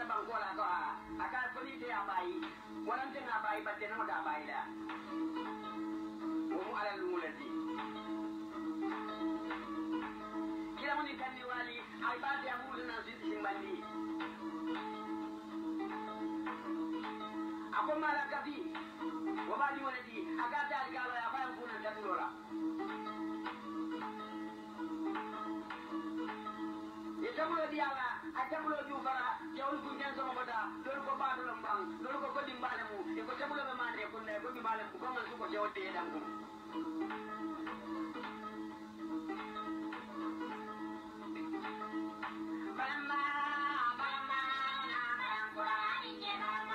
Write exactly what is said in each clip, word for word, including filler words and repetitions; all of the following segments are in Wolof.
na bangkola ko akal ko ni dia bai walang tengah bai batin na magabai da mo ala lumulati kila mo ni kanni wali ay ba dia mo na simbandi ako mala kabi wabali wala di agata algalo ya fa kuna ndabulola jamulo diala ajamulo jufara jawul kunjan sama bada dolu ko baadu lambang dolu ko godi mbale mu e ko jamulo be mande ko ne godi mbale mu ko man su ko jawte edam ko balama balama ngora inje mama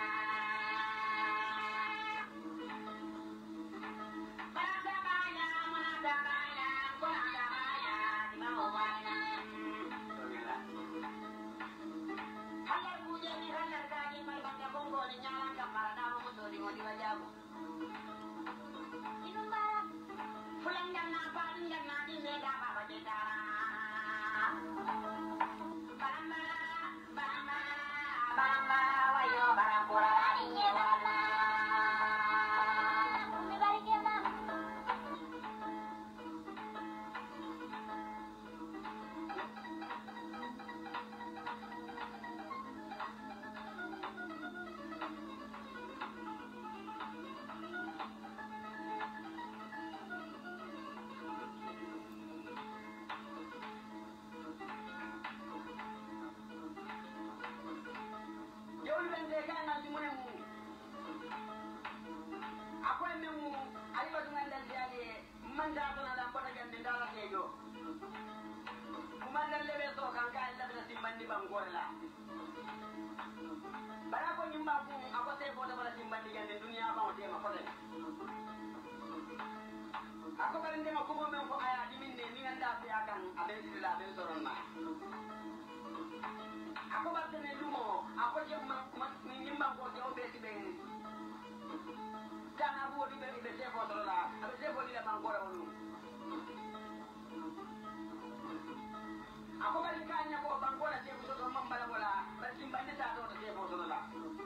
balama baya mana baya ngora baya di mau baya aku paling dia aku mau mempo ayah di minne ni anda akan ada di dalam restoran mah aku bertanya dulu aku je menyimbang kau jauh besi beng jangan aku di besi besi foto lah aku je boleh dapat kau dulu aku paling kanya kau bangkola je foto membala bola bersimpan di satu je foto lah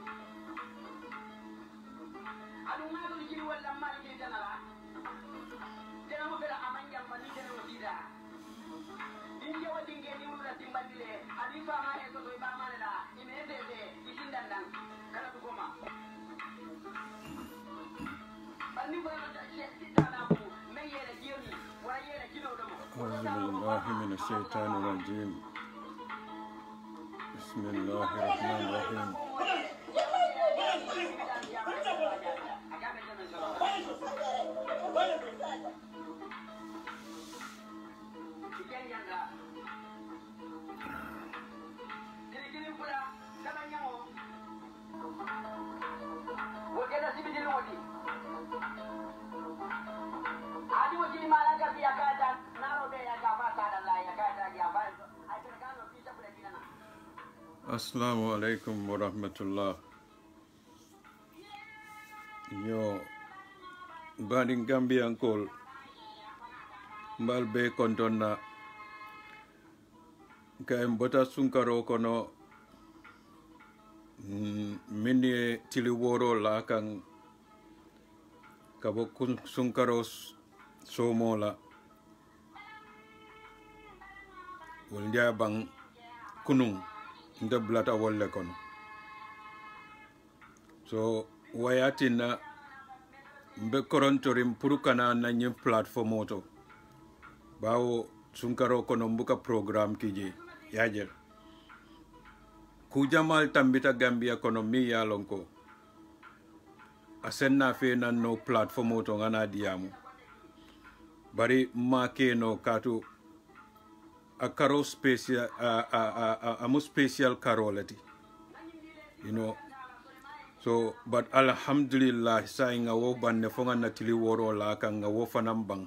aduh ngalu di sini wala mari di sana lah jangan mau bela aman yang mandi jangan mau tidak ini jauh tinggi ni udah timbang dile adi fama itu tuh iba mana dah ini ede ede isin dan dan kalau tu koma bandi baru dah sesi tanah aku meyere kioni wala yere kino domo Bismillahirrahmanirrahim Bismillahirrahmanirrahim Assalamualaikum warahmatullah. Yo badin Gambian kol mbal be kontonna kay mbota sunkaro kono minni tili woro la kan kabo sunkaro somo la wol bang kunung nda blata wolle kono so wayatina mbe korontorim purukana na nyim platform oto bawo sunkaro kono mbuka program kiji yajel ku jamal tambita Gambia kono mi yalonko asenna fe nan no platform oto ngana diamu bari make no katu a caro special a a a a mo special carolati you know so but alhamdulillah saying a wo banne fonga natili woro la kan nga wo fanam bang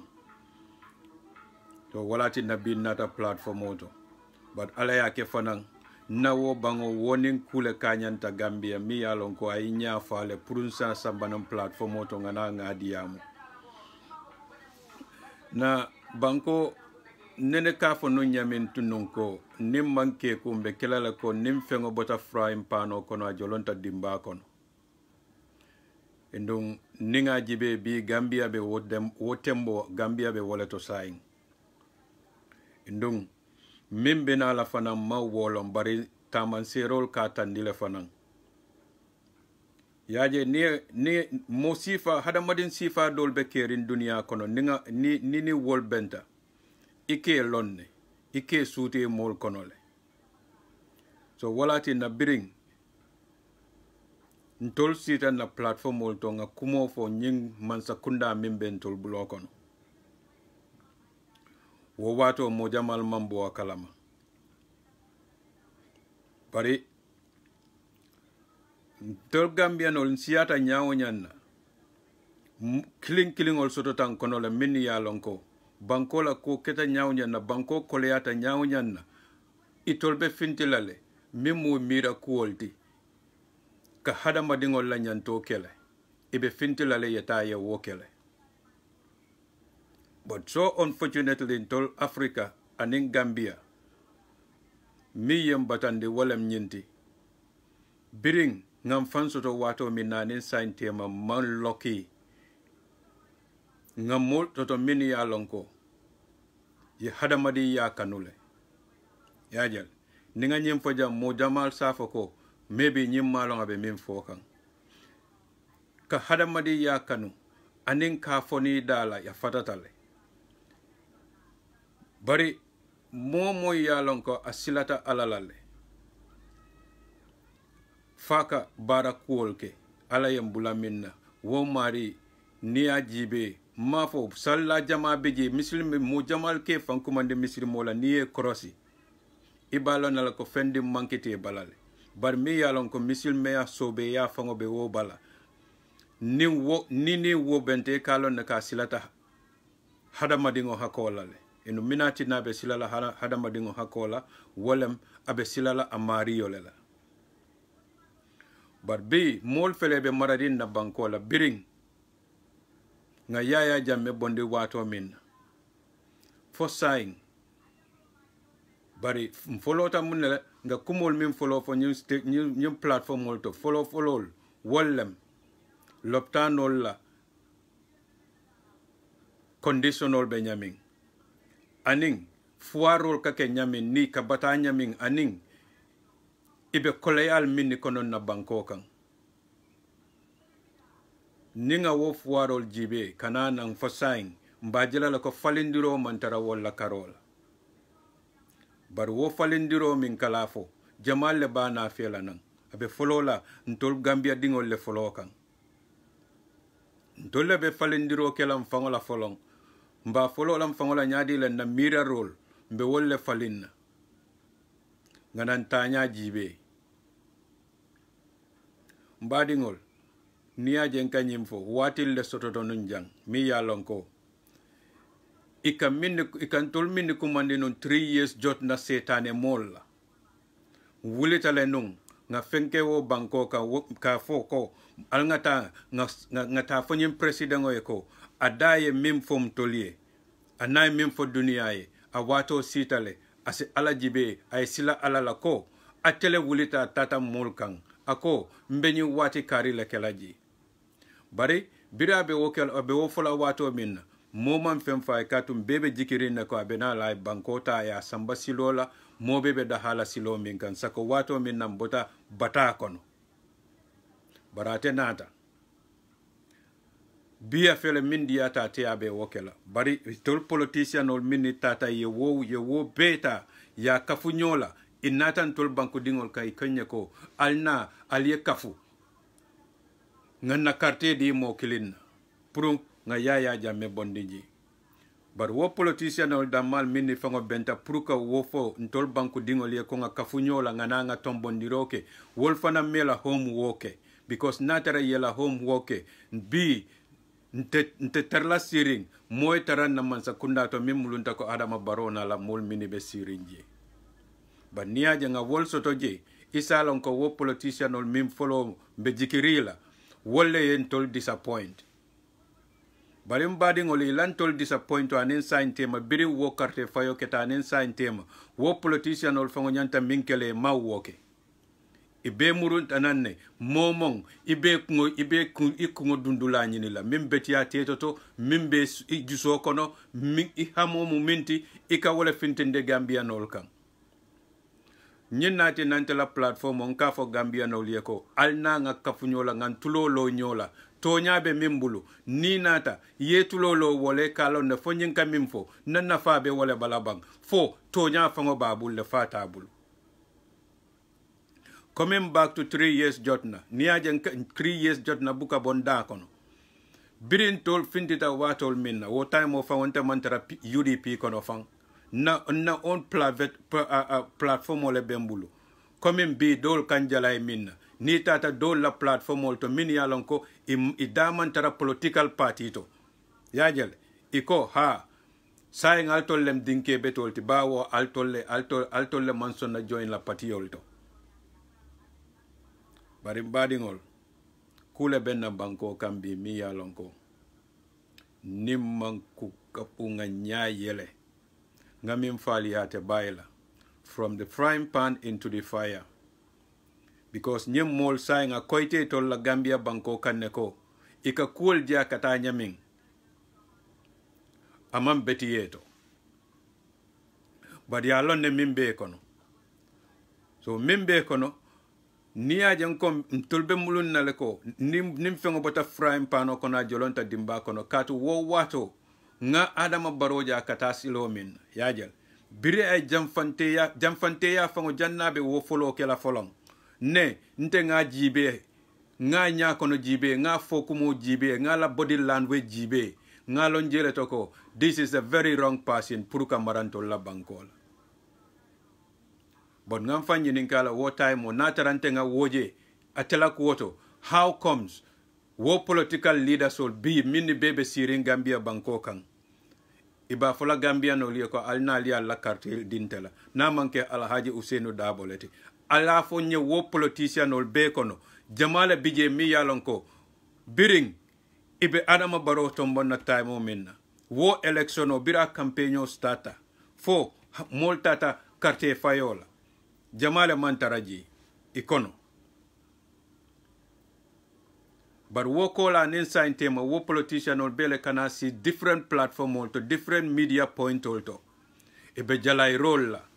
so walati nabi nata platform oto but ala yake fanang na wo bango wonin kule kanyanta Gambia mi yalon ko ay nya faale purunsa sambanam platform oto ngana ngadiamu na banko nene ka fo no nyamin tunun ko nim manke ko be kelala ko nim fengo bota frying pan o kono a jolonta dimba kono endung ninga jibe bi Gambia be wodem wotembo Gambia be woleto saing endung mimbe na la fana ma wolom bari taman serol ka tandile fana yaje ni ni mo sifa hada madin sifa dol be kerin dunia kono ninga ni ni ni wol benta ike lonne ike suute mol konole so walati na biring ntol sita na platform mol to nga kumo fo nying man sakunda mimbe ntol bulo kono wo wato mo jamal mambo kalama bari tol Gambian ol siyata nyaawo nyanna killing killing ol soto tan kono le minni ya lonko banko la ko keta nyaawo nyanna banko koleyata nyaawo nyanna itol be fintilale mimu mira kuolti ka hada madingol la nyanto kele ibe fintilale yata ye wokele but so unfortunately in tol Africa and in Gambia mi yem batande wolem nyinti biring ngam fansoto wato min nanin sain tema man loki ngam mol toto min ya lonko ye hadamadi ya kanule yajal ninga nyim fo jam mo jamal safo ko maybe nyim malonga be min fo kan ka hadamadi ya kanu anin ka foni dala ya fatatale bari momo ya lonko asilata alalale faka bara kuolke ala yambula minna wo mari niya jibe mafo salla jama beje muslim mo jamal ke fankumande muslim mola niye krosi ibalo nala ko fendi mankete balale bar mi yalon ko muslim ya sobe ya fango be wo bala ni wo ni ni wo bente kalon na ka silata hada madingo hakolale eno minati na be silala hada madingo hakola wolem abe silala amari yolela bar bi mol felebe maradin na bankola biring nga yaya jamme bonde wato min fo saing bari folota munela nga kumol min folo fo ñu ñu platform mol to folo folol wollem loptanol la conditional be nyamin aning fuarol ka ke nyamin ni ka bata nyamin aning ibe koleyal minni konon na banko kan ninga wo fuarol jibe kana nang fasain mbajila la ko falindiro mantara wala karola bar wo falindiro min kalafo jamal le bana fela nan abe folola ntol Gambia dingol le folo kan ntol le be falindiro kelam fangola folon mba folola fangola nyaadi le na mira role mbe wolle falinna nganan tanya jibe mbadingol niya jenka nyimfo watil le sototo nunjang mi yalonko ika minni ikan tol minni kumandi non three years jot na setane molla wulita le nung nga fenke wo banko ka ka foko alngata nga nga ta fonyim president o eko adaye mim fom tolie anay mim fo duniyaye a wato sitale ase ala jibe ay sila ala la ko atele wulita tata mulkan ako mbeni wati kari la kelaji bari bira be wokel be wo fola wato min momam fem fay katum bebe jikirin na ko abena lay bankota ya samba silola mo bebe da hala silo min kan sako wato min nam bota bata kono barate nata biya fele min diata te abe wokela bari tol politician ol min tata ye wo ye wo beta ya kafunyola inatan tol banku dingol kay kanya ko alna aliye kafu nganna carte di mo kilin pour nga yaya jamme bondiji bar wo politician ol damal minni fango benta pour ka wo fo ntol banku dingol ye ko nga kafu nyola ngana nga tombondiroke wol fana mela home woke because natara yela home woke bi nte nte terla siring moy taran na man sakunda to mimulunta ko adama barona la mol minni be sirinje ba niaje nga wol soto je isalon ko wo politician ol mim follow be jikirila wolle yen tol disappoint bari mbadiŋol lantol disappointo anin sayin tema biriŋ wo karte fayo keta anin sayin tema wo politicianol faŋo ñanta miŋ kele ma wo ke ibe murunta nan ne momon ibe kuŋo ibe i kuŋo dundula ñini la miŋ betiya tetoto miŋ be i juso kono miŋ i hamomu minti i ka wole fintinde gambiyanol kaŋ ñiŋ naati nante la plateforme on ka fo gambiyanol ye ko al na ŋa kafuñola ŋan tulolo ñola toña be min bulu ni nata ye tulolo wole kalon ne fo ñiŋ ka miŋ fo na nafa be wole bala baŋ fo toña faŋo ba bulu le fata bulu coming back to three years jotna niaje three years jotna buka bon da kono birin tol fintita watol minna wo time o fawonta mantara U D P kono fan na na on plavet uh, uh, platform ole bembulu coming bi dol kanjala e minna ni tata dol la platform ol to min yalon ko i, i damantara political party to yajel iko ha saying altol lem dinke betol ti bawo altol le altol altol le manson na join la party ol to bari mbadiŋol kule benna banko kambi mi yalon ko nimman ku kapu nga nya yele nga min faliyate bayla from the frying pan into the fire because nyem mol say nga koyte tol la Gambia banko kanne ko ika kuol dia kata nyamin amam betiyeto badi alon ne mimbe kono so mimbe kono niya jan kom tolbe mulun nale ko nim nim fengo bota frying pan ko na jolonta dimba kono katu wo wato nga adama baroja kata silo min yajel bire ay jamfante ya jamfante ya fango jannabe wo folo kela folon ne nte nga jibe nga nya kono jibe nga fokumo jibe nga la body language jibe nga lonjele toko this is a very wrong person pour ka maranto la bankola but ngam fanyi ninkala wo time o natarante nga woje atela kuoto how comes wo political leaders will be mini bebe sirin Gambia banko kan iba fola Gambia no liye ko alna liya la carte dintela na manke alhaji Usainu Dabo leti ala fo nye wo politician ol be kono jamala bije mi yalon ko biring ibe Adama Barrow tombon na time o minna wo election o bira campaign o starta fo moltata carte fayola jamala mantaraji ikono but wo kola nin sign tema wo politician ol bele kana si different platform ol to different media point ol to ibe jalay role la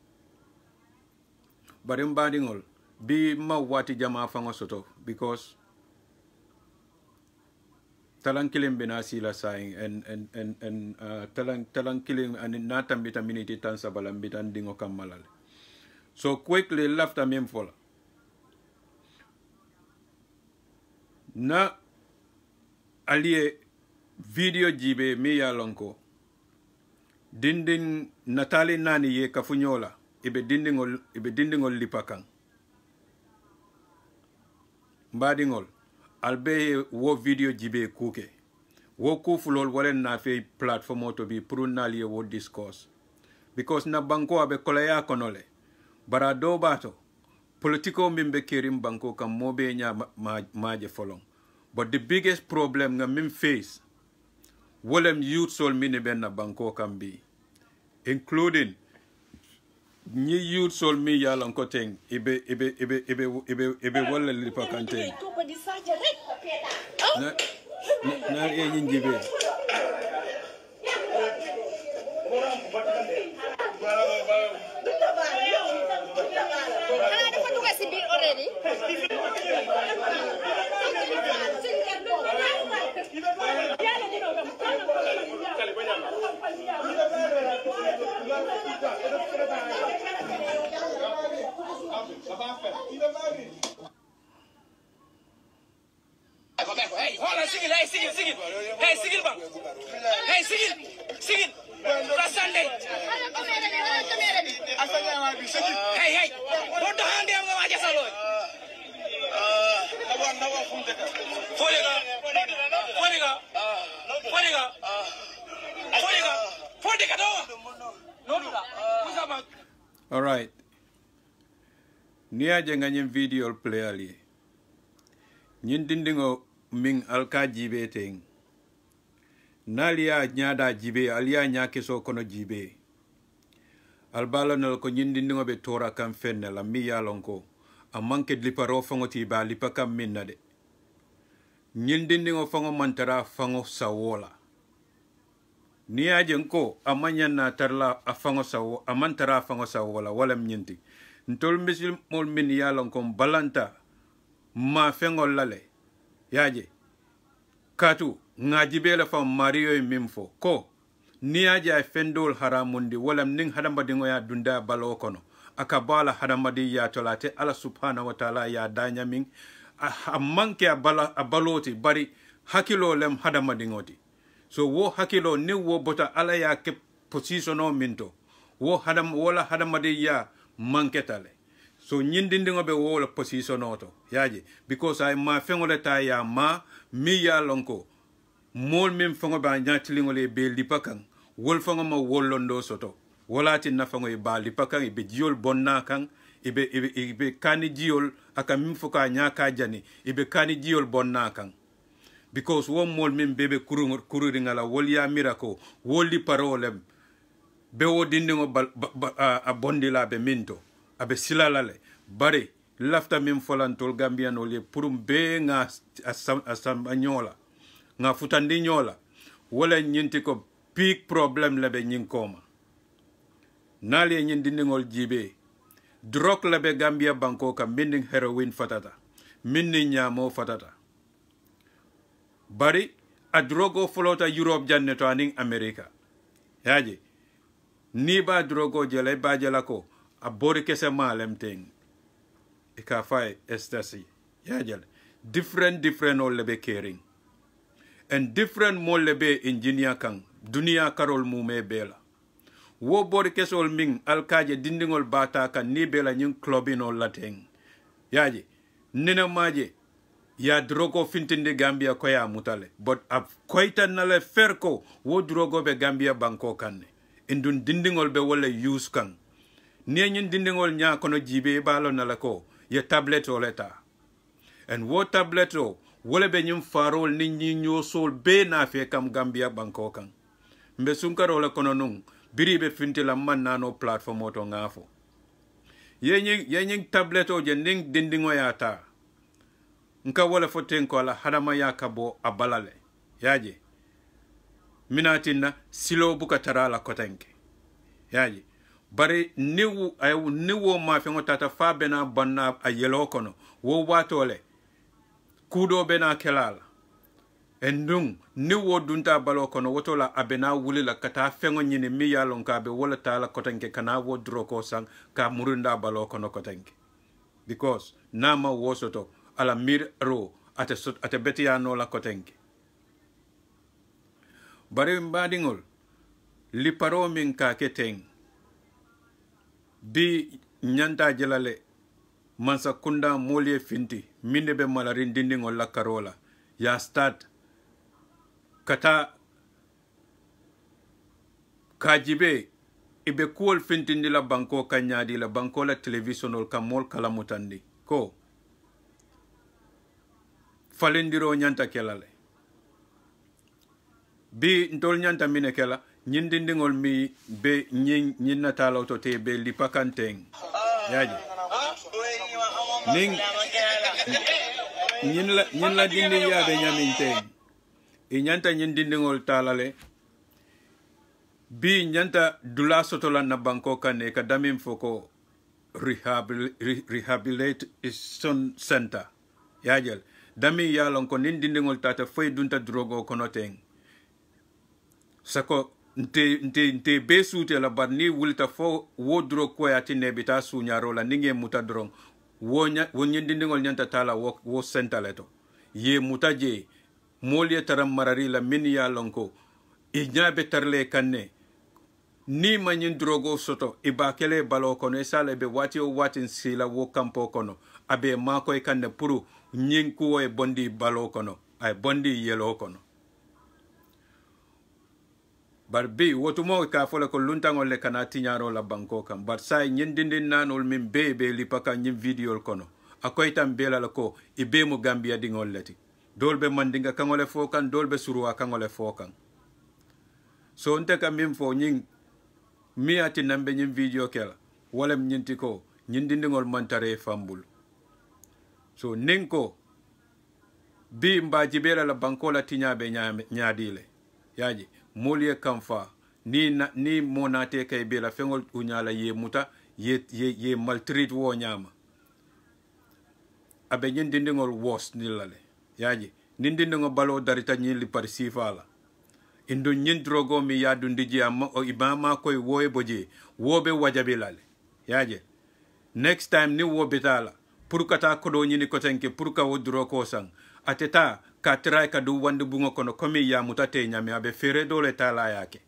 but mbadingol bi ma wati jama fango soto because talang kilim binasi la saying and and and and uh, talang talang kilim and natam vitaminity tan sabalam bitan dingo kamalal so quickly left a mem fola na aliye video jibe mi ya lonko dinding natali nani ye kafunyola ibe dindingol ibe dindingol lipakan mbadingol albe wo video jibe kuke wo kufulol walen na fe platform auto bi pour naliye wo discourse because na banko abe kolaya konole bara do bato politiko mimbe kerim banko kam mobe nya maje folong but the biggest problem nga mim face wolem youth sol mini ben na banko kam bi including ni youth sol mi yalan ko teng ibe ibe ibe ibe ibe ibe wala li pakante na na e nyinjibe Hey, hold on, sing it, hey, sing it, sing it. Hey, sing it, bang. Hey, sing it, sing it. Last Sunday. Hey, hey, put the hand there, I'm just alone. Foliga, Foliga, Foliga, Foliga, Foliga, no, no, all right. Nia jenga nyem video player li. Nyin dindingo ming alka jibe teng. nalia nyada jibe alia nyake so kono jibe albala nal ko nyindi ndingo be tora kam fenne la mi yalonko a manke liparo fango ti ba lipaka minna de nyindi ndingo fango mantara fango sawola ni aje ko amanya na tarla a fango sawo amantara fango sawola wala nyinti ntol misil mol min yalonko balanta ma fengo lale yaje katu ngajibe la fam mario mimfo ko ni aja fendol haramundi wala ning hadamadi ngoya dunda balo kono akabala hadamadi ya tolate ala subhanahu wa ta'ala ya danyamin a manke abala abaloti bari hakilo lem hadamadi ngoti so wo hakilo ni wo bota ala ya ke position minto wo hadam wala hadamadi ya manke tale so nyindindi ngobe wo la position oto yaji because ay ma fengole ta ya ma mi ya lonko mol mem fango ba nyatlingole be lipakan wol fango ma wolondo soto wolati na fango ba lipakan ibe jiol bonna kan ibe ibe ibe kani jiol aka mim fuka nyaka jani ibe kani jiol bonna kan because wo mol mem bebe kuru kuru ngala wol ya mirako woli parole be wo dindingo a bondila be minto abe silalale bare lafta mem folantol gambiano le purum be nga asam anyola nga futandi nyola wala nyinti ko big problem labe nyinkoma nali nyindi ngol jibe drok labe Gambia banko ka minding heroin fatata minni nyamo fatata bari a drogo flota Europe janne to aning America yaji ni ba drogo jele ba jela ko a bori kese malem ting e ka fay estasi yajel different different all lebe caring and different mo lebe engineer kan dunia karol mume bela wo bori kesol ming alkaje dindingol bata kan ni bela nyin clubino lateng yaji nena maje ya drogo fintinde Gambia ko ya mutale but ab koita nale ferko wo drogo be Gambia banko kanne indun dindingol be wala use kan ni nyin dindingol nya kono jibe balo nala ko ya tablet o leta and wo tablet o wala be nyum farol ni nyi nyosol be na fe kam Gambia banko kan mbe sunkaro la kono nun biribe fintila man nano platform oto ngafo yenyi yenyi tablet o je ning dindingo ya ta nka wala foten ko la hadama ya kabo abalale yaje minatina silo buka tarala kotenke yaje bari niwu ayu niwo ma fe ngota fa bena banna a yelo kono wo watole kudo bena kelala endung niwo dunta balo kono wotola abena wuli la kata fengo nyini mi yalon ka be wala tala kotenke kana wo droko sang ka murunda balo kono kotenke because nama wosoto ala mir ro ate ate betia no la kotenke bari mbadingol li paro min ka keteng bi nyanta jelale mansa kunda molie finti minde be malarin dindingol la karola ya start kata kajibe ibe kuol fintindi la banko kanyadi la banko la televisionol kamol kala mutandi ko falendiro nyanta kelale bi ntol nyanta mine kela nyindindingol mi be nyin nyinna tala to te be lipakanteng yaji ning nyin la nyin la dindi ya be nyaminteng i nyanta nyindindingol talale bi nyanta dula sotola na banko kane ka damim foko rehabil rehabilitation center yajel dami yalon ko nindindingol tata foy dunta drogo kono teng sako nte nte nte besute la barni wulta fo wo dro ko yati nebita sunyaro la ninge muta drong wo nya wo nyindindingol nyanta tala wo wo center leto ye mutaje molie taram marari la min ya lonko i nyabe tarle kanne ni manyin drogo soto iba kele balo kono sale be wati o wati sila wo kampo kono abe mako e kanne puru nyin ko e bondi balo kono ay bondi yelo kono barbi wotu mo ka fola ko luntango le kana tinyaro la banko kam bar say nyindindin nanol min bebe lipaka nyim video kono akoy tam bela la ko ibe mo Gambia dingol leti dolbe mandinga kangole fokan dolbe suruwa kangole fokan so nte ka min fo ñing mi ati nambe ñin video kela walem ñinti ko ñin dindingol mantare fambul so ninko bi mba jibela la bankola tiñabe ñaadile yaji molie kamfa ni na, ni monate kay bela fengol uñala ye muta ye ye, ye maltreat wo ñama abe ñin dindingol wos nilale yaji nin dindingol balo darita ñin li par sifala indo ñin drogo mi yadu ndiji amma o ibama koy woy boje wobe wajabilale yaje next time ni wo betala pour kata kodo ñini kotenke pour ka wodro ko sang ateta ka tray ka du wande bungo kono komi ya mutate nyame abe fere dole tala yake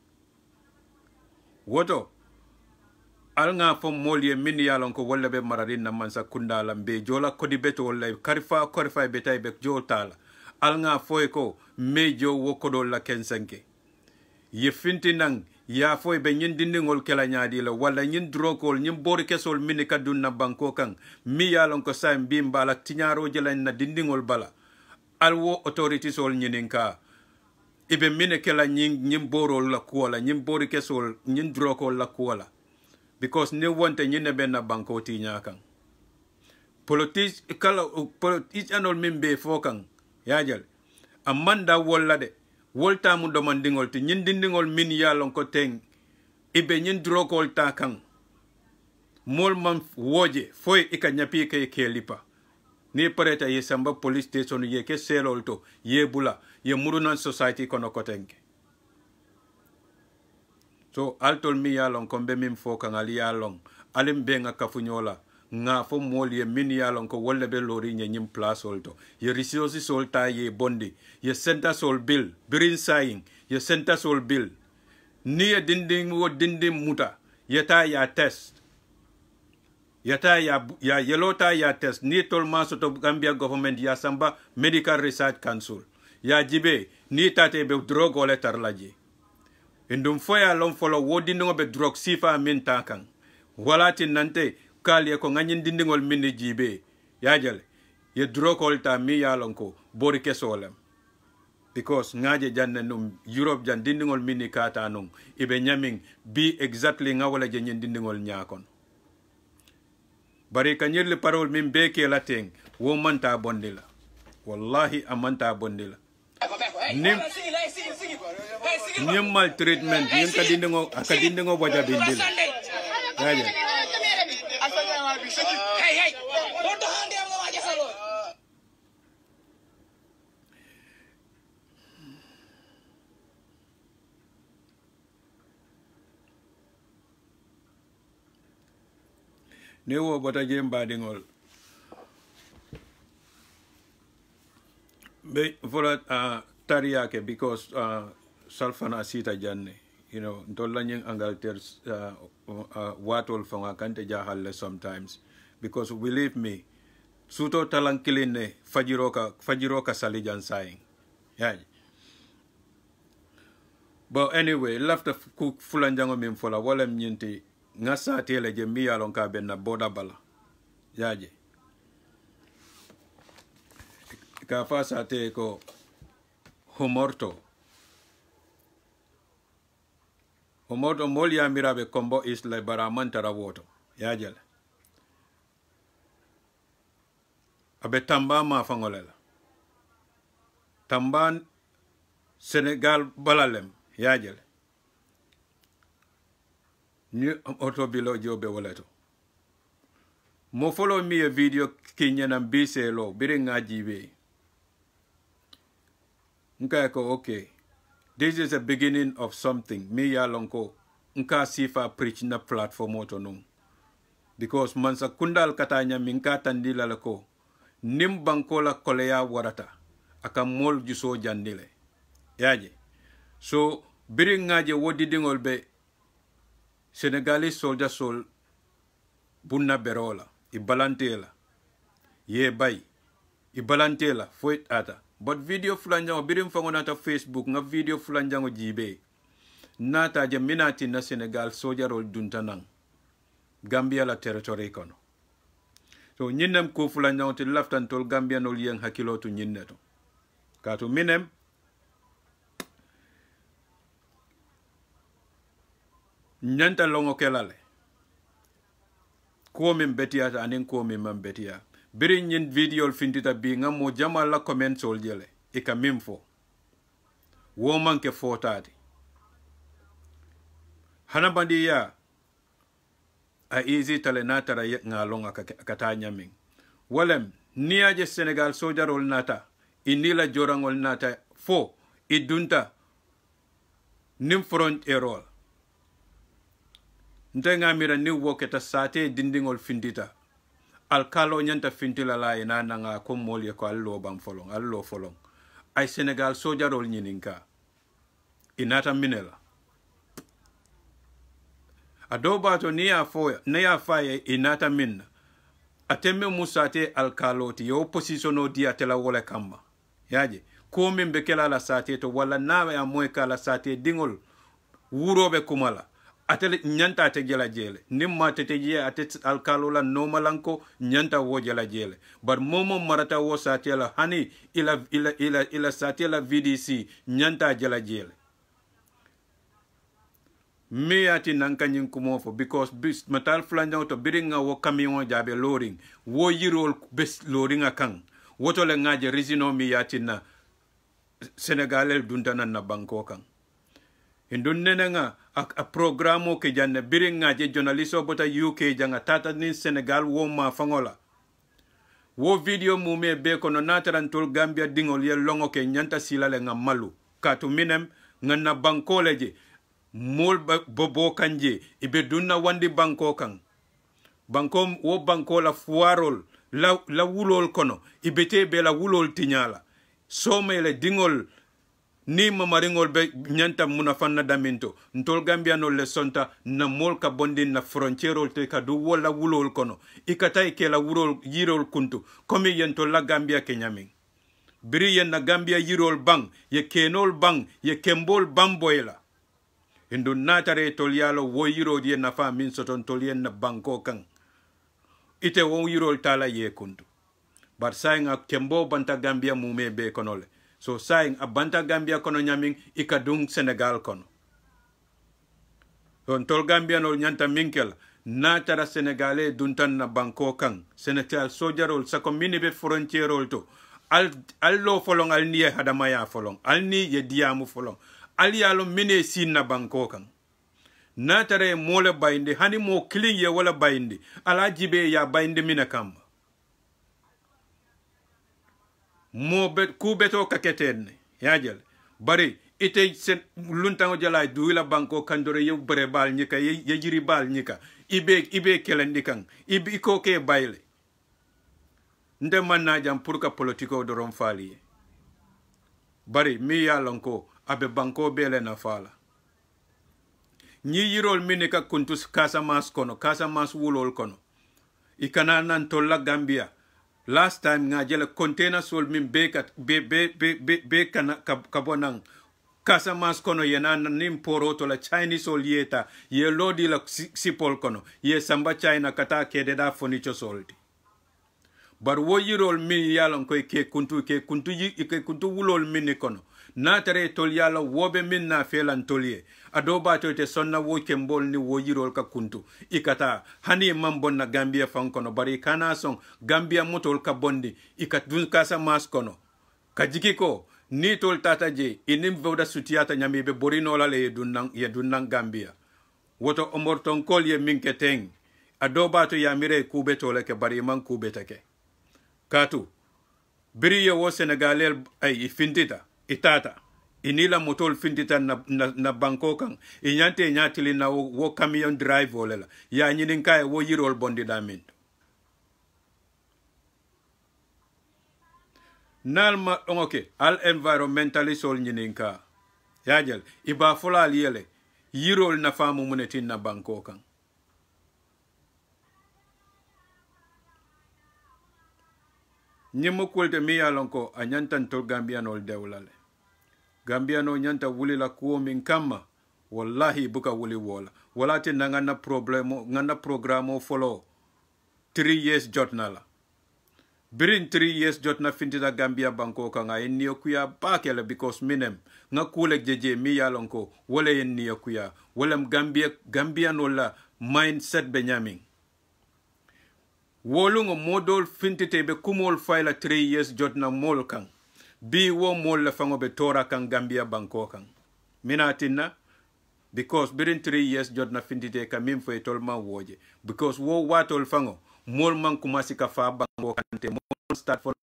woto alnga fo molye min yalon ko walla be mararin na mansa kundala be jola kodi beto walla karifa korifa betay be jol tala alnga foy ko mejo wo kodo la kensanke ye finti nang ya foy be ñin dindingol kela ñaadi la wala ñin drokol ñin bori kesol min ka dunna banko kan mi yalon ko sam bi mbala tiñaro jelañ na dindingol bala alwo authority sol ñininka ibe min kela ñin ñin borol la kuola ñin bori kesol ñin drokol la kuola because ne wonte ñine benna banko tiña kan politique kala politique anol min be fo kan yaajal amanda wolla de wolta mu domandingol ti ñin dindingol min yalon ko teng ibe ñin drokol ta kan mol man woje foy ika nyapi ke kelipa ni pareta ye samba police station ye ke selol to ye bula ye murunan society kono ko tenke so altol mi yalon ko be min fo kan ali yalon alim be nga kafunyola nga fo mol ye min yalon ko wolle be lori nye nyim place olto ye resources solta ye bondi ye center sol bill birin saying ye center sol bill ni ye dinding wo dinding muta yeta ya test yeta ya ya yelota ya test ni tol maso to Gambia government ya samba medical research council ya jibe ni tate be drug ole tarlaji indum foya lon folo wodi no be drug sifa min takan wala tin nante kali ko ngagnin dindingol min jibe yajal ye drokol ta mi yalon ko bori kesolem because ngaje janne num Europe jan dindingol min kata num ibe nyaming bi exactly ngawala je nyin dindingol nyakon bari kanyirli parol min beke la teng wo manta bondila wallahi amanta bondila nim nim maltreatment yin ka dindingo ka dindingo boja bindila yajal Hey, hey, don't hand them over just alone. Newo bota jemba dingol be vola uh, tariake because uh, salfana sita janne you know dolanyen angalter uh, uh, watol fanga kante jahalle sometimes because believe me suto talankiline fajiroka fajiroka salijan saying yeah but anyway left of cook fulanjango min fola wala nyinti ngasa tele je mi yalon ka benna boda bala yaje ka fasa te ko homorto homorto moli amirabe kombo is le baramantara woto yajel abe tamba ma fangolela tamban Senegal balalem yajel ni auto bilo jobe waleto mo follow me a video kinyana bise lo bire ngajibe nka ko okay this is a beginning of something me ya lonko nka sifa preach na platform auto no because mansa kundal katanya minka tandila lako nim bankola koleya warata aka mol juso jandile yaje so bire ngaje wodi dingol be Senegalese soldier sol bunna berola ibalantela ye bay ibalantela foit ata but video fulanjango birim fangonata Facebook nga video fulanjango jibe nata je minati na Senegal soldier rol duntanang Gambia la territory kono so nyinem ko fulanjango te laftan tol Gambia no liyeng hakilotu nyinneto kato minem nyanta longo kelale ko min betiya anin ko min man betiya biri nyin video findita bi nga mo jama la comment sol jele e ka mimfo wo manke fotati hana bandi ya a easy tale natara nga longa kata nyamin walem niaje Senegal sojarol nata inila jorangol nata fo idunta nim front erol ndenga mira ni woketa sate dindingol findita alkalo nyanta fintila la ina nanga ko molye ko allo bam folong allo folong ay Senegal sojarol nyininka inata minela adoba to niya fo niya faye inata minna atemme musate alkaloti yo positiono dia tela wala kamba yaje ko min be kala la sate to wala nawe ya moy kala sate dingol wurobe kumala atele nyanta te jela jele nimma te te je atet alkalola nomalanko nyanta wo jela jele bar momo marata wo sate la hani ila ila ila ila sate la V D C nyanta jela jele me ati nanka nyin kumofo because bis metal flanja to biringa wo camion jabe loading wo yirol bes loading akang woto le ngaje resino mi yati na Senegalel duntana na banko kan indun nenanga a, a programo ke janne biringa je journalisto bota U K janga tata ni Senegal wo ma fangola wo video mu me be kono nataran tol Gambia dingol ye longo ke nyanta silale nga malu katu minem ngana banko leje mol bobo kanje ibe dunna wandi banko kan banko wo banko la fuarol la la wulol kono ibete be la wulol tinyala somele dingol ni mamaringol be nyanta munafanna daminto ntol Gambia no le sonta na mol ka bondi na frontiero te ka du wala wulol kono ikatay ke la wulol yirol kuntu komi yento la Gambia kenyamin biri yen na Gambia yirol bang ye kenol bang ye kembol bamboyla Hindu natare tolialo wo yiro die na fa min soton tolien na banko kan ite wo yiro tala ye kuntu bar saing ak kembo banta Gambia mume be konole so saing a banta Gambia kono nyamin ikadung Senegal kono on tol Gambia no nyanta minkel natara Senegale duntan na banko kan Senegal sojarol sa komini be frontierol to al allo folong al niye hadamaya folong al ni ye diamu folong aliyalo mine sinna banko kan natare mole bayndi hani mo kling ye wala bayndi ala jibe ya bayndi mina kamba mo bet ku beto kaketen yajel bari ite sen luntango jala duila banko kandore ye bare bal nyika ye jiri bal nyika ibe ibe kelendi kan ibe ko ke bayle nde manna jam pour ka politiko do rom fali bari mi ya lonko abe banko bele na fala nyi yirol minika kuntus Casamance kono Casamance wulol kono ikana nan tolla Gambia last time nga jele container sol min be kat be be be be, be kana kabonang Casamance kono yena nim poroto la Chinese sol yeta ye lodi la sipol kono ye samba China kata kede da fonicho soldi bar wo yirol min yalon koy ke kuntu ke kuntu yi ke kuntu wulol min kono natare tolyala wobe min na felan tolye adoba to te sonna wo kembol ni wo yirol ka kuntu ikata hani mambon na Gambia fankono bari kana son Gambia motol ka bondi ikat dun kasa mas kono kajikiko ni tol tata je inim voda sutiata nyami be borino la le dunnan ye dunnan Gambia woto omorton kol ye minketeng adoba to yamire kube tole ke bari man kube take katu biri ye wo Senegalel ay ifindita itata inila motol findita na, na, na banko kan inyante nyatili na wo, wo camion drive olela ya nyinin kay wo yirol bondi damin nalma ongoke al environmentalist sol nyinin ka yajel iba fulal yele yirol na famu munetin na banko kan nyimo kulte mi yalonko a nyantan to Gambianol dewlale Gambiano nyanta wuli la kuo min kama wallahi buka wuli wola wala te nangana problemo ngana programo follow three years jotnala birin three years jot na fintita Gambia banko ka nga en niyo kuya bakela because minem nga kulek jeje mi yalonko wala en niyo kuya wala Gambia Gambia no la mindset Benjamin wolungo modol fintite be kumol fayla three years jot na mol kan bi wo mol la fango be tora kan Gambia banko kan minatina because birin three years jot na fintite ka mim fay tolma woje because wo watol fango mol man kumasi ka fa bango kante mol start for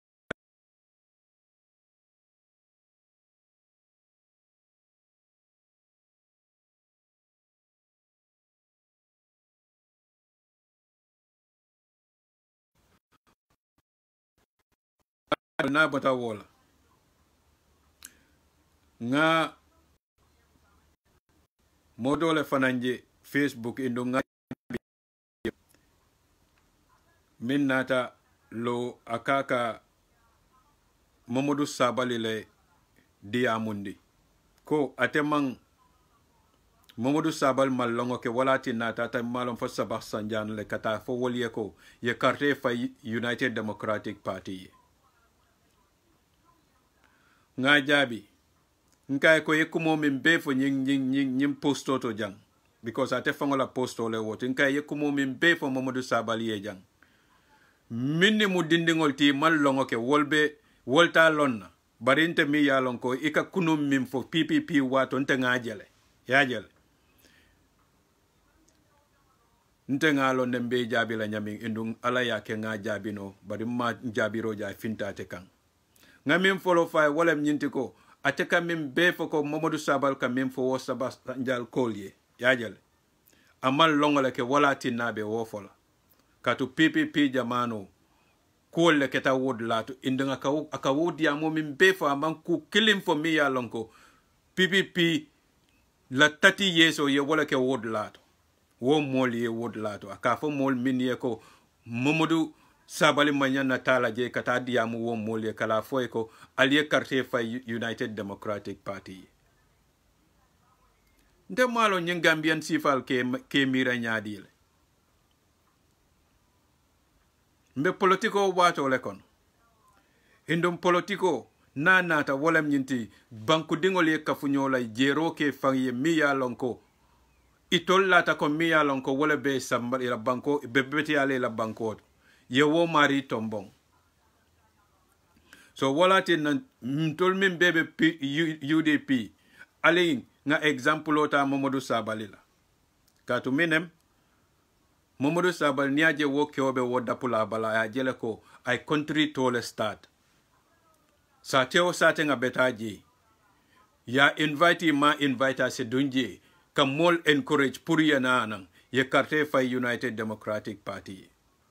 na bata wola nga modole fananje Facebook indo nga min nata lo akaka Mamadou Sabally le diamundi ko atemang Mamadou Sabally malongo ke walati nata ta malon fo sabax sanjan le kata fo wolie ko ye carte fa United Democratic Party nga jabi nkay ko yekumo min be fo nying nying nying nyim posto to jang because ate fangola posto le wote nkay yekumo min be fo Mamadou Sabally ye jang minni mu dindingol ti mal longo ke wolbe wolta lonna barinte mi yalon ko ika kunum min fo P P P wato nte ngajele yajele nte ngalo nembe jabi la nyami indung ala yake nga jabi no bari ma jabiro ja fintate kan ngamin follow fay wolem nyinti ko ateka min be fo ko Mamadou Sabally ka min fo wo sabanjal kolye yajele amal longo le ke wala tinabe wo fola katu P P P jamano kole keta wod lato indanga ka aka wodi amo min be fa man ku kilim fo mi ya lonko P P P la tati yeso ye wala ke wod lato wo mol ye wod lato aka fo mol min ye ko Mamadou Sabally manyana tala je kata diamu wo mol ye kala fo ko aliye carte fa United Democratic Party nde malo nyen Gambian sifal ke ke mira nyaadile mbe politiko wato le kon indum politiko na nata wolem nyinti banku dingol ye kafunyola jero ke fanye miya lonko itol lata ko miya lonko wole be samba ila banko be beti ale la banko ye wo mari tombong so wolati nan mtol min bebe U D P ale nga example ota Mamadou Sabally la katu minem Mamadou Sabally niaje wo keobe wo dapula bala ya jele ko ay country tole start sa teo sate nga betaji ya invite ma invite se dunje kam mol encourage pour yana nan ye carte fa United Democratic Party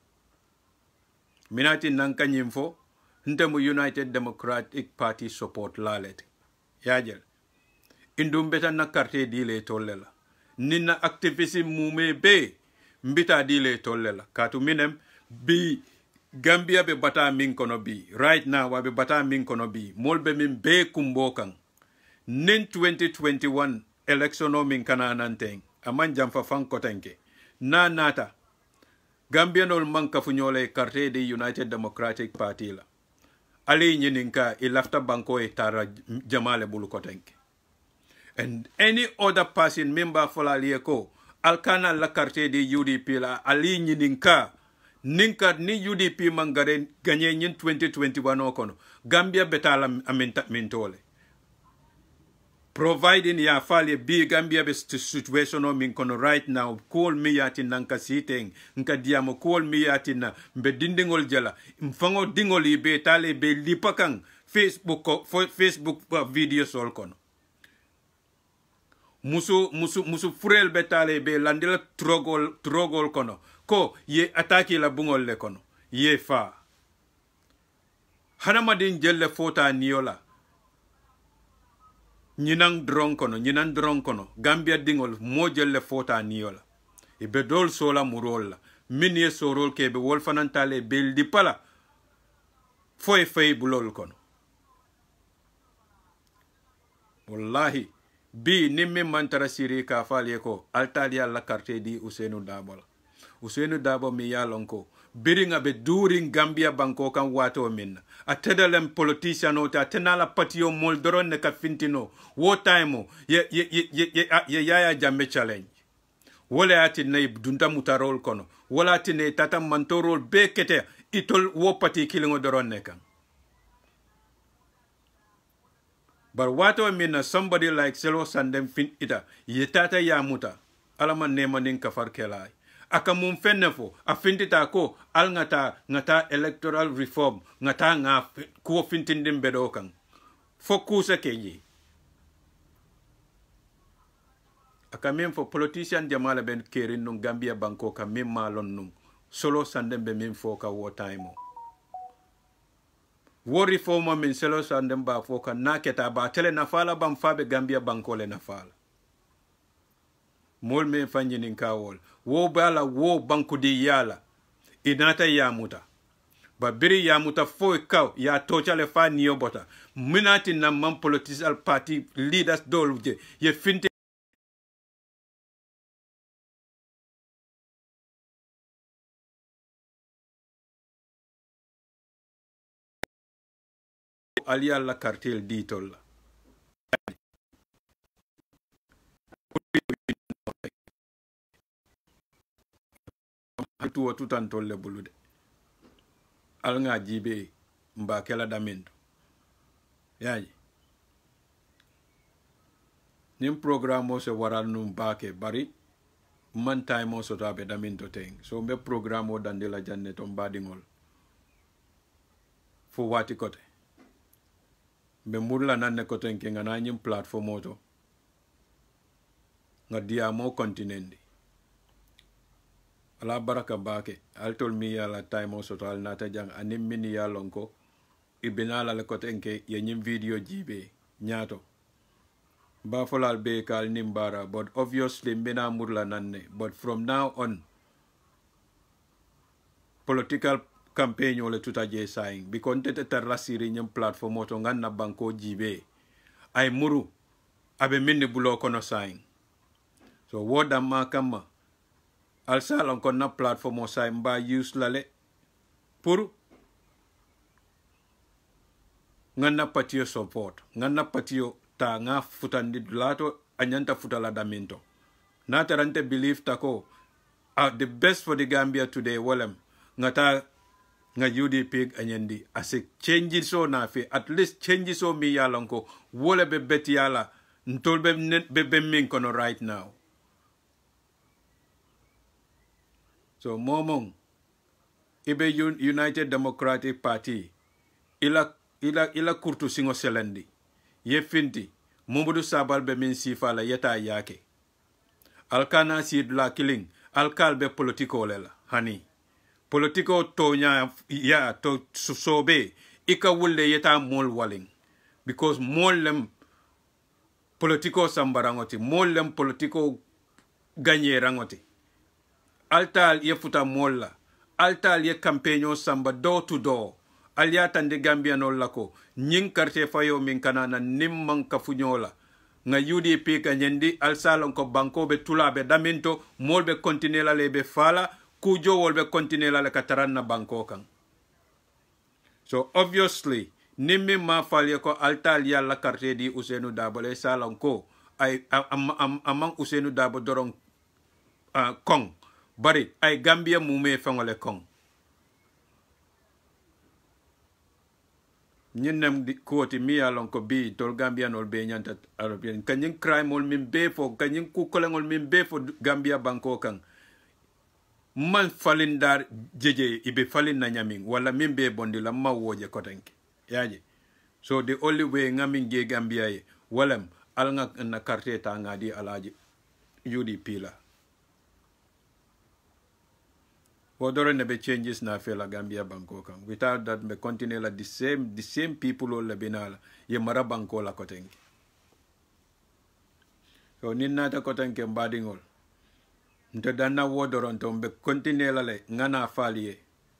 minati nanka nyimfo ntemu United Democratic Party support lalet ya jel indum beta na carte dile tolle la nina activism mume be mbita dile tollela katu minem bi Gambia be bata min kono bi right now wa be bata min kono bi molbe min be kumbokan nin twenty twenty-one election o min kana nanteng aman jamfa fanko tenke na nata Gambia nol manka funyole carte de United Democratic Party la ali nyininka ilafta banko e tara jamale bulu ko tenke and any other person member fola lieko alkana la carte de U D P la ali nyininka ninka ni U D P mangare gagné nyin twenty twenty-one okono Gambia betala aminta mintole providing ya fale bi Gambia be situation o min kono right now call me yati nanka siteng nka diamo call me yati na mbe dindingol jala mfango dingoli be tale be lipakan Facebook Facebook video sol kono musu musu musu furel betale be landila trogol trogol kono ko ye ataki la bungol le kono ye fa hanamadin jelle fota niola nyinang drong kono nyinan drong kono Gambia dingol mo jelle fota niola e be dol sola murola min ye sorol ke be wol fanantale be di pala foy fay bulol kono wallahi bi nimmi mantara siri ka falie ko altalia la carte di Ousainou Darboe Usainu Dabo mi yalonko biringa be during Gambia banko kan wato minna atedalem politician o ta tenala patio mol doron ne ka fintino wo time ye ye ye ye ye yaya jamme challenge wala ati ne dunta mutarol kono wala ati ne tata mantorol be kete itol wo pati kilingo doron ne kan. But wato minna somebody like Selo Sandem fin ita ye tata ya muta alama nema nin kafar kelai aka mum fennefo a fintita ko al ngata ngata electoral reform ngata nga ko fintindim bedo kan fokusa keji aka mem fo politician jamala ben kerin no Gambia banko ka mem malon num Solo Sandem be mem fo ka wo time wo reform min Selo Sandem ba fo ka naketa ba tele na fala bam fabe Gambia banko le na fala mol me fanjinin kawol wo bala wo banku di yala inata yamuta ba biri yamuta fo kaw ya tochale fa niyo bota minati na man political party leaders dolje ye finte aliya la cartel ditol la tuwo tutan tolle bulude al nga jibe mba kela damendo yaji nim programo se waral num bake bari man time so tabe damendo teng so mbe programo dandela janne to mbadingol fo wati kote mbe murla nanne kote nke ngana nyim platform oto nga diamo continendi ala baraka bake altol mi yala time so to al nata jang anim mini yalonko ibinala le kote nke yenyim video jibe nyato ba folal be kal nimbara but obviously mbena murla nanne but from now on political campaign ole tuta je saing because tete terrasiri nyem platform oto nganna banko jibe ay muru abe minni bulo kono saing so woda ma kama al salon kon na platform o sa mba use lale pour nganna patio support nganna patio ta nga futandi lato anyanta futala daminto na tarante believe tako uh, the best for the Gambia today walem ngata nga U D P anyandi ase change so na fe at least change so mi yalanko wole be beti yala ntolbe be be min kono right now. So momong ibe United Democratic Party ila ila ila kurtu singo selendi ye finti Mamadou Sabal be min sifa la yeta yake alkana sid la killing alkal be politiko lela hani politiko tonya ya to sobe ika wulle yeta mol waling because mol lem politiko sambarangoti mol lem politiko gagner rangoti altal ye futa molla altal ye campaigno samba door to door alia tande Gambia no lako nyin karte fayo min kanana nimman kafunyola nga U D P ka nyendi al salon ko banko be tula be daminto mol be continue la le be fala kujo wol be continue la le kataran na banko kan so obviously nimmi ma falye ko altal ya la carte di Ousainou Darboe le salon ko ay am am amang Ousainou Darboe dorong uh, kong bari ay Gambia mume fangole kong ñennem di koti mi alon ko bi tol Gambia nol be nyanta European kanyin crime ol min be fo kanyin ku kolengol min be fo Gambia banko kan man falindar jeje ibe falin na nyamin wala min be bondi la ma woje kotenke yaje so the only way ngamin ge Gambia ye walam al nga na carte ta ngadi alaji U D P la Odoro ne be changes na fe la Gambia banko kan without that be continue la the same the same people all la binala ye mara banko la kotengi so ninna ta kotengi mbadingol nte danna wodoro nto be continue la le ngana falie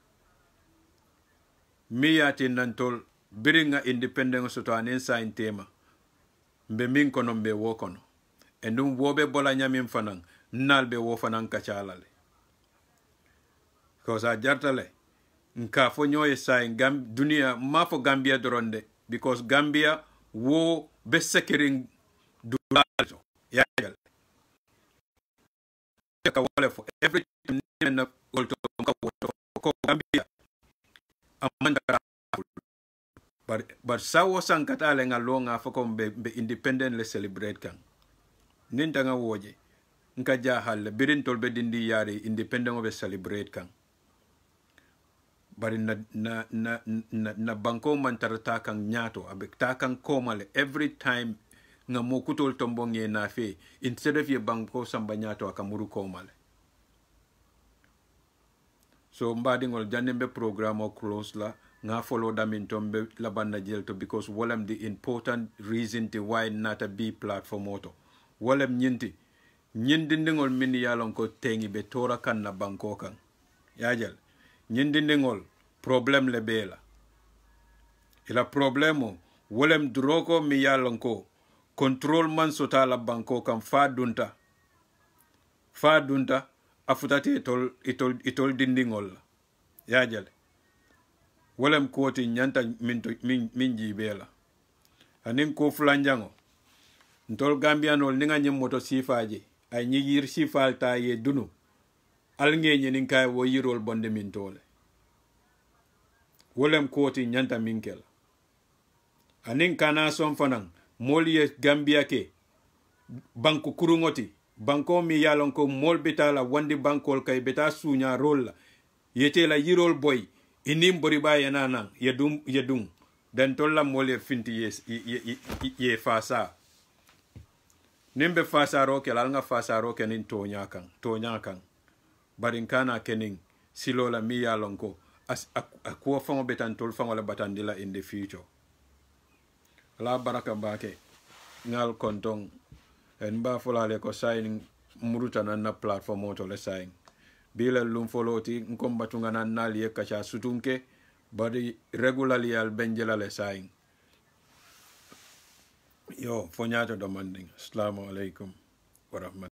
miyati nantol biringa independence to an sign tema mbe min kono mbe wo kono endum wobe bola nyamin fanan nalbe wo fanan kachalale because a jartale nka fo ñoye say gam dunia ma fo Gambia doronde because Gambia wo be sekiring dulato yagal ka wala fo every time na golto ko Gambia amanda but but sawo sankatale nga longa fo ko be, be independent le celebrate kan ninta nga woje nka jahal birin tolbe dindi yari independent be celebrate kan bari na na na na, na banko man tarata kan nyato abe takan komale every time nga mo kutol tombonge na fe instead of ye banko samba nyato akamuru komale so mbadingol janembe programo close la nga follow them in tombe la banda jelto because walam the important reason to why not a B platform auto walam nyinti nyindi ndingol min yalon ko tengi be tora kan na banko kan yajal nyindi ndingol problem le bela ila problemo walam droko mi yalon ko control man sota la banko kan fa dunta fa dunta afutati itol itol itol dindingol yajal walam koti nyanta min min, min jibela anin ko flanjango ntol gambianol ninga nyem moto sifaji ay nyigir sifal ta ye dunu al ngenye nin kay wo yirol bonde min tole walam koti nyanta minkel anin kana son fanan moliye Gambia ke banku kurungoti banko mi yalon ko mol betala wandi bankol kay beta sunya rol yete la yirol boy inim bori ba yanana yedum yedum den tolla mole finti yes ye, ye, ye, ye fasa nimbe fasa roke la nga fasa roke nin tonya kan tonya kan barin kana kenin silola mi yalon ko as akwa fango betan tol fango la batandila in the future la baraka bake ngal kontong en ba folale ko signing muruta na platform auto le sign bila lum foloti nkombatunga na nali kacha sutunke bari regularly al benjela le sign yo fonyato demanding assalamu alaikum wa rahmatullahi